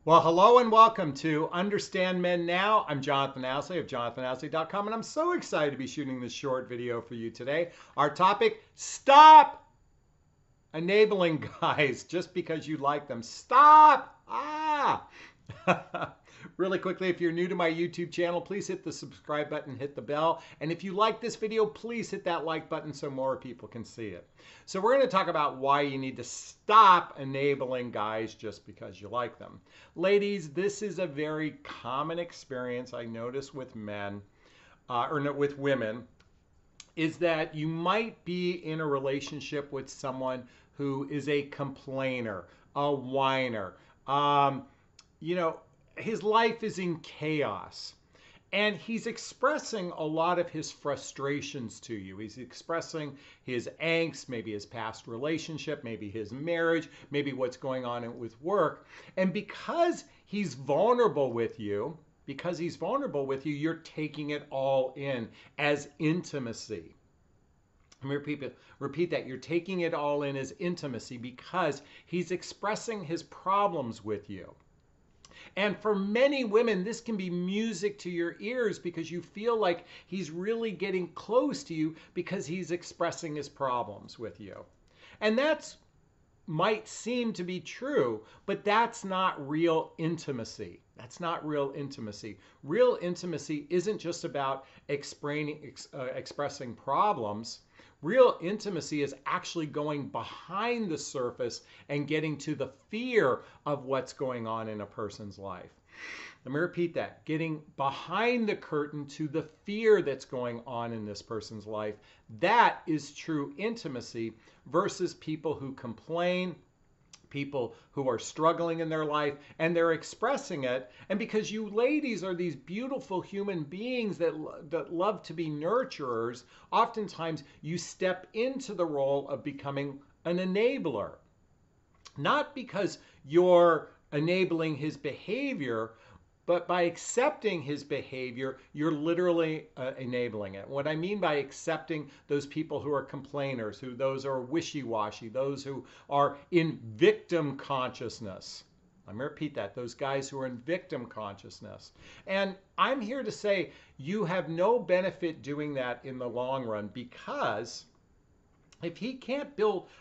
Well, hello and welcome to Understand Men Now. I'm Jonathan Asley of jonathanAsley.com, and I'm so excited to be shooting this short video for you today. Our topic, stop enabling guys just because you like them. Stop! Really quickly, if you're new to my YouTube channel, please hit the subscribe button, hit the bell. And if you like this video, please hit that like button so more people can see it. So we're going to talk about why you need to stop enabling guys just because you like them. Ladies, this is a very common experience I notice with men, or no, with women, is that you might be in a relationship with someone who is a complainer, a whiner. You know, his life is in chaos. And he's expressing a lot of his frustrations to you. He's expressing his angst, maybe his past relationship, maybe his marriage, maybe what's going on with work. And because he's vulnerable with you, you're taking it all in as intimacy. Let me repeat that. You're taking it all in as intimacy because he's expressing his problems with you. And for many women, this can be music to your ears because you feel like he's really getting close to you because he's expressing his problems with you. And that's might seem to be true, but that's not real intimacy. That's not real intimacy. Real intimacy isn't just about expressing problems. Real intimacy is actually going behind the surface and getting to the fear of what's going on in a person's life. Let me repeat that. Getting behind the curtain to the fear that's going on in this person's life. That is true intimacy versus people who complain, people who are struggling in their life, and they're expressing it. And because you ladies are these beautiful human beings that love to be nurturers, oftentimes you step into the role of becoming an enabler. Not because you're enabling his behavior, but by accepting his behavior, you're literally enabling it. What I mean by accepting those people who are complainers, those who are wishy-washy, those who are in victim consciousness. Let me repeat that. Those guys who are in victim consciousness. And I'm here to say you have no benefit doing that in the long run, because if he can't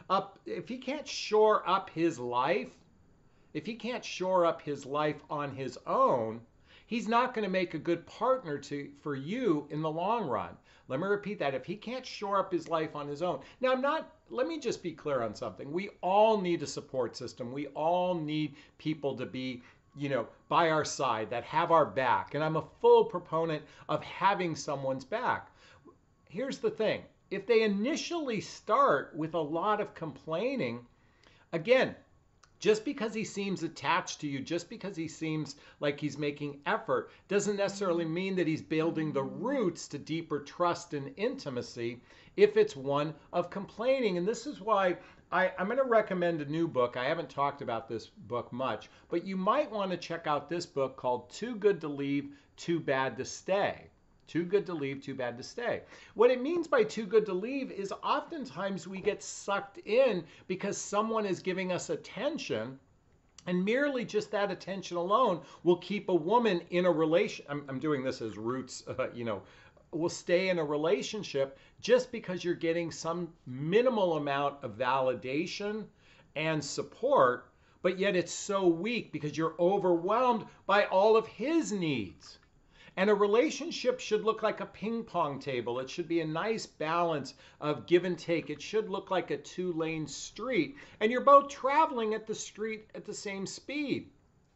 shore up his life, if he can't shore up his life on his own, he's not going to make a good partner for you in the long run. Let me repeat that. If he can't shore up his life on his own. Now, let me just be clear on something. We all need a support system. We all need people to be, by our side, that have our back. And I'm a full proponent of having someone's back. Here's the thing. If they initially start with a lot of complaining, again, just because he seems attached to you, just because he seems like he's making effort, doesn't necessarily mean that he's building the roots to deeper trust and intimacy if it's one of complaining. And this is why I'm going to recommend a new book. I haven't talked about this book much, but you might want to check out this book called Too Good to Leave, Too Bad to Stay. Too good to leave, too bad to stay. What it means by too good to leave is oftentimes we get sucked in because someone is giving us attention, and merely just that attention alone will keep a woman in a relation. I'm doing this as roots, will stay in a relationship just because you're getting some minimal amount of validation and support, but yet it's so weak because you're overwhelmed by all of his needs. And a relationship should look like a ping pong table. It should be a nice balance of give and take. It should look like a two-lane street. And you're both traveling at the street at the same speed.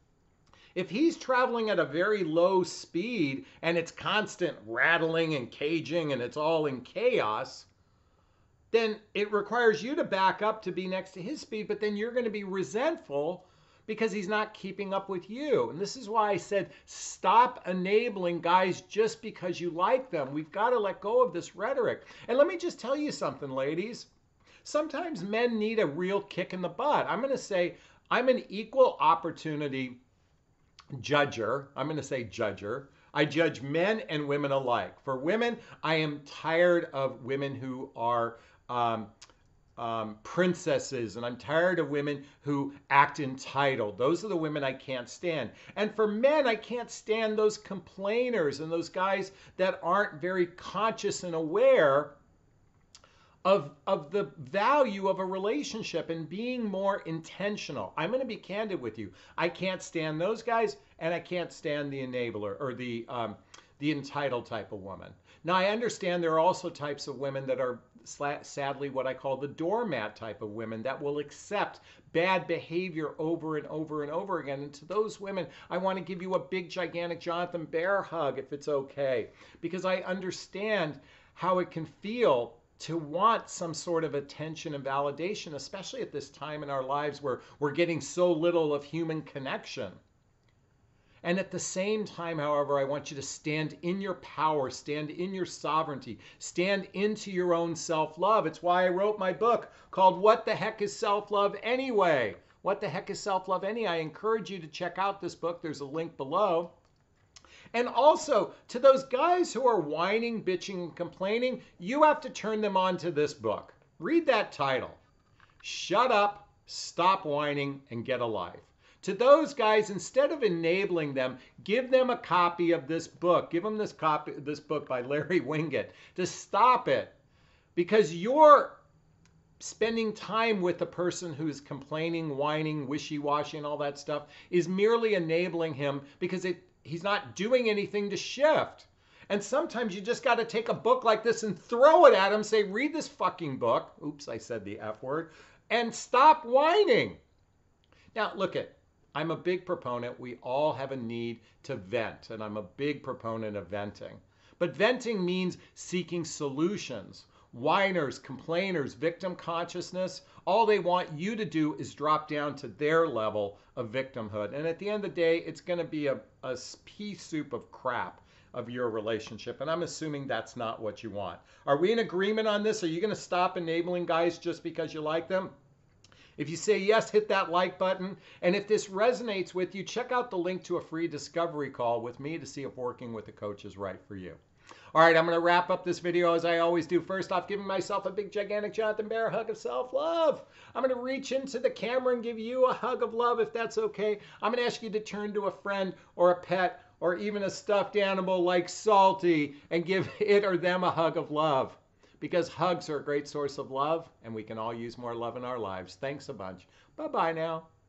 If he's traveling at a very low speed and it's constant rattling and caging and it's all in chaos, then it requires you to back up to be next to his speed, but then you're going to be resentful because he's not keeping up with you. And this is why I said stop enabling guys just because you like them. We've got to let go of this rhetoric. And let me just tell you something, ladies. Sometimes men need a real kick in the butt. I'm going to say I'm an equal opportunity judger. I'm going to say judger. I judge men and women alike. For women, I am tired of women who are princesses, and I'm tired of women who act entitled. Those are the women I can't stand. And for men, I can't stand those complainers and those guys that aren't very conscious and aware of the value of a relationship and being more intentional. I'm going to be candid with you. I can't stand those guys, and I can't stand the enabler or the entitled type of woman. Now, I understand there are also types of women that are sadly what I call the doormat type of women that will accept bad behavior over and over and over again. And to those women, I want to give you a big, gigantic Jonathan Bear hug if it's okay, because I understand how it can feel to want some sort of attention and validation, especially at this time in our lives where we're getting so little of human connection. And at the same time, however, I want you to stand in your power, stand in your sovereignty, stand into your own self-love. It's why I wrote my book called What the Heck is Self-Love Anyway? What the Heck is Self-Love Anyway? I encourage you to check out this book. There's a link below. And also, to those guys who are whining, bitching, and complaining, you have to turn them on to this book. Read that title. Shut up, stop whining, and get a life. To those guys, instead of enabling them, give them a copy of this book. Give them this copy of this book by Larry Winget to stop it. Because you're spending time with the person who's complaining, whining, wishy-washy, and all that stuff is merely enabling him because he's not doing anything to shift. And sometimes you just got to take a book like this and throw it at him, say, read this fucking book. Oops, I said the F word. And stop whining. Now, look it. I'm a big proponent. We all have a need to vent, and I'm a big proponent of venting. But venting means seeking solutions. Whiners, complainers, victim consciousness, all they want you to do is drop down to their level of victimhood. And at the end of the day, it's going to be a pea soup of crap of your relationship. And I'm assuming that's not what you want. Are we in agreement on this? Are you going to stop enabling guys just because you like them? If you say yes, hit that like button. And if this resonates with you, check out the link to a free discovery call with me to see if working with a coach is right for you. All right, I'm going to wrap up this video as I always do. First off, giving myself a big, gigantic Jonathan Bear hug of self-love. I'm going to reach into the camera and give you a hug of love if that's okay. I'm going to ask you to turn to a friend or a pet or even a stuffed animal like Salty and give it or them a hug of love. Because hugs are a great source of love, and we can all use more love in our lives. Thanks a bunch. Bye-bye now.